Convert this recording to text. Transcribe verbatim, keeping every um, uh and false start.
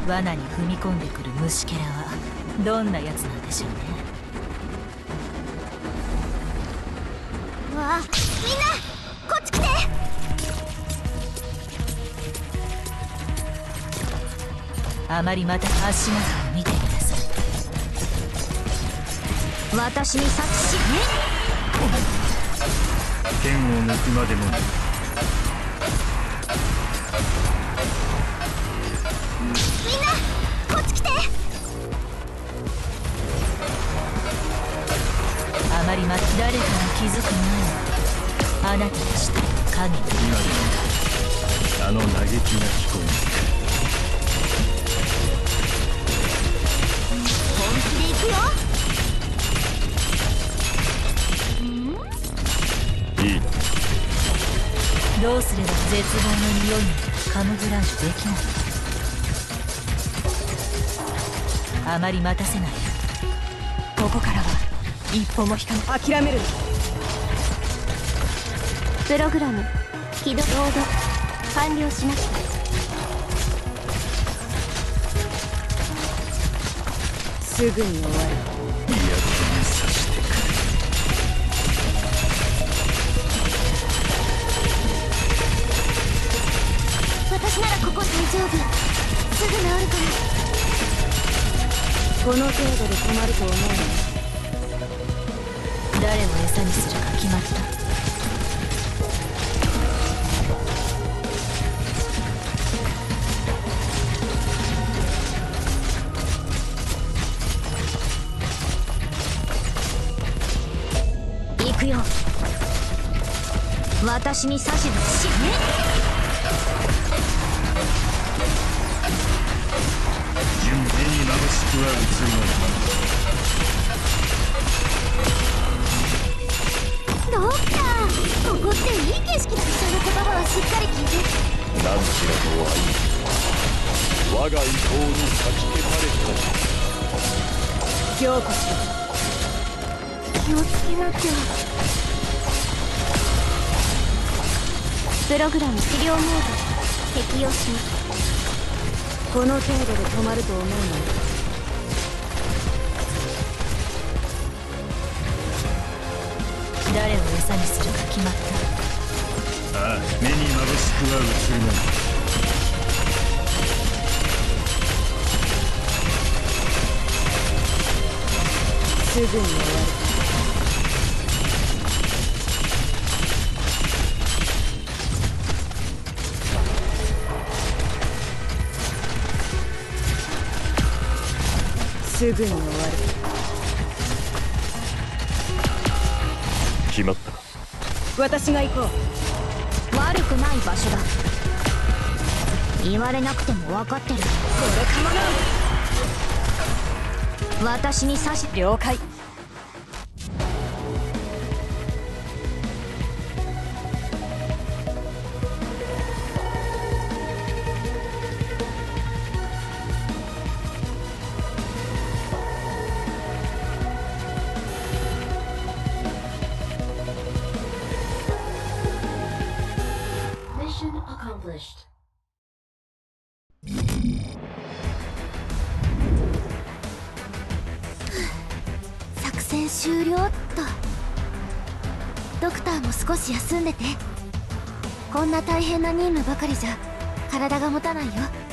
罠に踏み込んでくる虫けらはどんなやつなんでしょうね。 わあ、みんなこっち来て。 あまりまた足元を見てください。 私に察しね。 剣を抜くまでもない。 みんなこっち来て。 あまりま誰かが気づく前にあなたたちと影に。 今でもあの嘆きが聞こえる。 本気で行くよ。 いいだどうすれば絶望の匂いにカムフラージュできないの。あまり待たせない。ここからは一歩も引かない。諦める。 プログラム起動ロード完了しました。 すぐに終わる。 嫌気にさしてくれ。 私ならここ大丈夫。すぐ治るから。 この程度で止まると思うの。誰を餌にするか決まった。 行くよ。私に指図しね。 目にまぶしくは映るの。ドクター、ここっていい景色だ。その言葉はしっかり聞いて。 何しろとは我が意向に先消された。 強固しろ。 気をつけなきゃ。プログラム治療モード適用します。 この程度で止まると思うの。誰を餌にするか決まった。 ああ、目にまぶしくは映るの。 すぐに終わる。すぐに終わる。 決まった。 私が行こう。 悪くない場所だ。言われなくても分かってる。これかもな。私に指し。 了解。 作戦終了っと。ドクターも少し休んでて。こんな大変な任務ばかりじゃ体が持たないよ。